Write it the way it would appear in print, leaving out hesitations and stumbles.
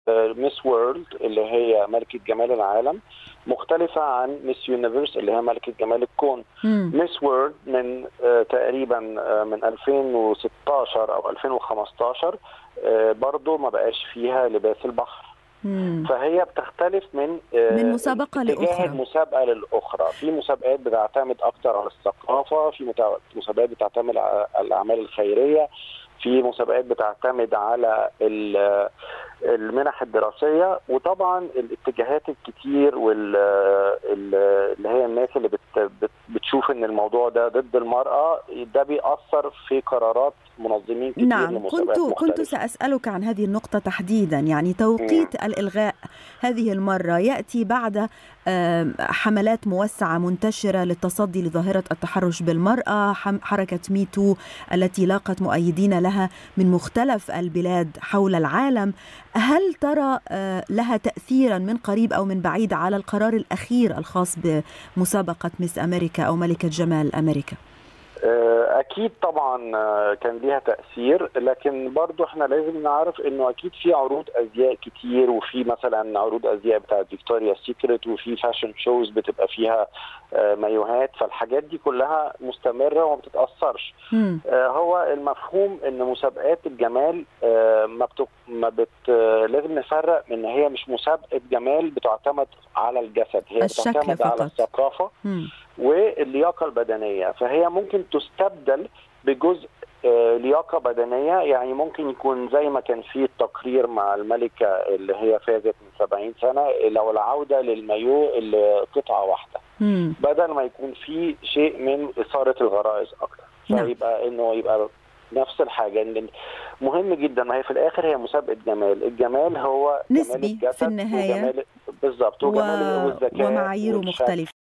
ميس وورلد اللي هي ملكة جمال العالم مختلفة عن ميس يونيفرس اللي هي ملكة جمال الكون. ميس وورلد من تقريبا من 2016 أو 2015 برضو ما بقاش فيها لباس البحر. فهي بتختلف من مسابقة لأخرى. المسابقة للأخرى. في مسابقات بتعتمد أكتر على الثقافة، في مسابقات بتعتمد على الأعمال الخيرية، في مسابقات بتعتمد على المنح الدراسية، وطبعا الاتجاهات الكتير اللي هي الناس اللي بتشوف ان الموضوع ده ضد المرأة، ده بيأثر في قرارات منظمين كتير. نعم، كنت سأسألك عن هذه النقطة تحديدا، يعني توقيت الإلغاء هذه المرة يأتي بعد حملات موسعة منتشرة للتصدي لظاهرة التحرش بالمرأة، حركة ميتو التي لاقت مؤيدين لها من مختلف البلاد حول العالم. هل ترى لها تأثيرا من قريب أو من بعيد على القرار الأخير الخاص بمسابقة ميس أمريكا أو ملكة جمال أمريكا؟ أكيد طبعا كان ليها تأثير، لكن برضو احنا لازم نعرف انه اكيد في عروض ازياء كتير، وفي مثلا عروض ازياء بتاعت فيكتوريا سيكريت، وفي فاشن شوز بتبقى فيها مايوهات، فالحاجات دي كلها مستمرة وما بتتأثرش. هو المفهوم ان مسابقات الجمال لازم نفرق ان هي مش مسابقة جمال بتعتمد على الجسد، هي بتعتمد على الثقافة واللياقة البدنية. فهي ممكن تستبدل بجزء لياقة بدنية، يعني ممكن يكون زي ما كان في التقرير مع الملكة اللي هي فازت من 70 سنة، لو العودة للمايو اللي قطعة واحدة بدل ما يكون في شيء من إثارة الغرائز أكتر. فيبقى إنه يبقى نفس الحاجة. مهم جدا، ما هي في الآخر هي مسابقة جمال. الجمال هو نسبي جمال الجسد في النهاية، بالظبط، وجمال والذكاء ومعاييره مختلفة.